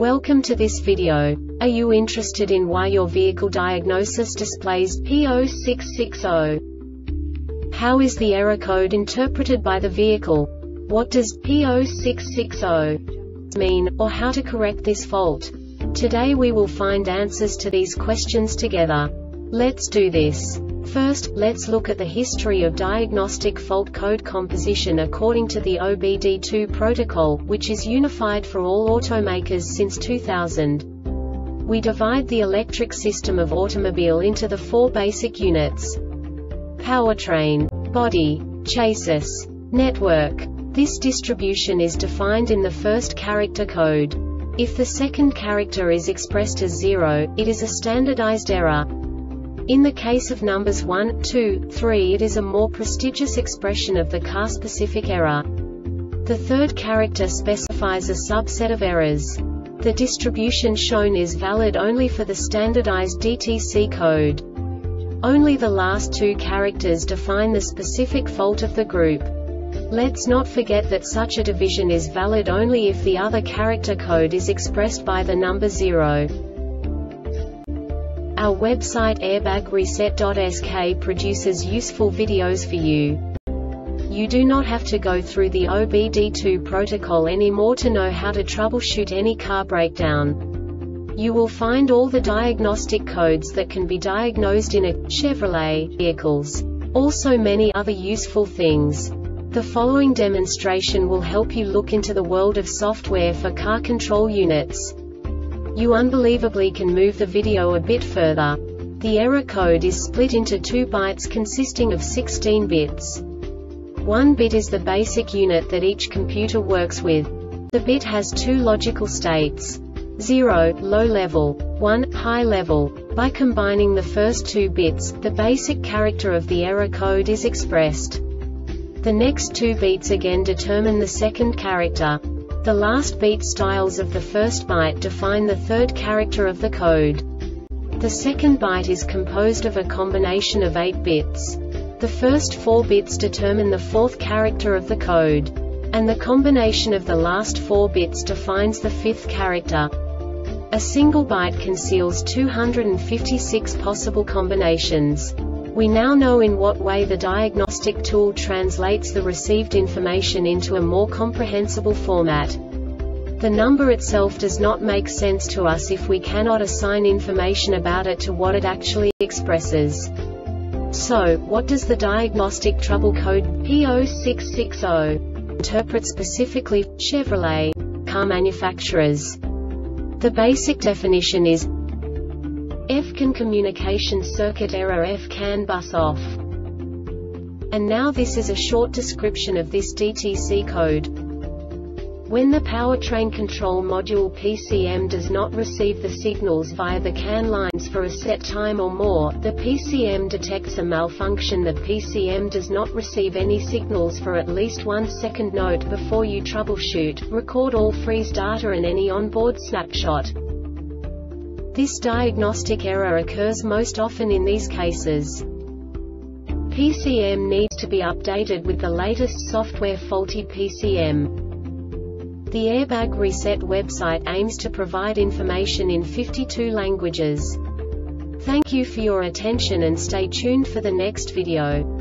Welcome to this video. Are you interested in why your vehicle diagnosis displays P0660? How is the error code interpreted by the vehicle? What does P0660 mean, or how to correct this fault? Today we will find answers to these questions together. Let's do this. First, let's look at the history of diagnostic fault code composition according to the OBD2 protocol, which is unified for all automakers since 2000. We divide the electric system of automobile into the four basic units: powertrain, body, chassis, network. This distribution is defined in the first character code. If the second character is expressed as 0, it is a standardized error. In the case of numbers 1, 2, 3, it is a more prestigious expression of the car-specific error. The third character specifies a subset of errors. The distribution shown is valid only for the standardized DTC code. Only the last two characters define the specific fault of the group. Let's not forget that such a division is valid only if the other character code is expressed by the number 0. Our website airbagreset.sk produces useful videos for you. You do not have to go through the OBD2 protocol anymore to know how to troubleshoot any car breakdown. You will find all the diagnostic codes that can be diagnosed in a Chevrolet vehicles. Also many other useful things. The following demonstration will help you look into the world of software for car control units. You unbelievably can move the video a bit further. The error code is split into 2 bytes consisting of 16 bits. 1 bit is the basic unit that each computer works with. The bit has 2 logical states: 0, low level, 1, high level. By combining the first 2 bits, the basic character of the error code is expressed. The next 2 beats again determine the second character. The last beat styles of the first byte define the third character of the code. The second byte is composed of a combination of 8 bits. The first 4 bits determine the fourth character of the code. And the combination of the last 4 bits defines the fifth character. A single byte conceals 256 possible combinations. We now know in what way the diagnostic tool translates the received information into a more comprehensible format. The number itself does not make sense to us if we cannot assign information about it to what it actually expresses. So, what does the diagnostic trouble code P0660 interpret specifically for Chevrolet car manufacturers? The basic definition is FCAN communication circuit error FCAN bus off. And now this is a short description of this DTC code. When the powertrain control module PCM does not receive the signals via the CAN lines for a set time or more, the PCM detects a malfunction. The PCM does not receive any signals for at least 1 second. Note: before you troubleshoot, record all freeze data and any onboard snapshot. This diagnostic error occurs most often in these cases. PCM needs to be updated with the latest software. Faulty PCM. The Airbag Reset website aims to provide information in 52 languages. Thank you for your attention and stay tuned for the next video.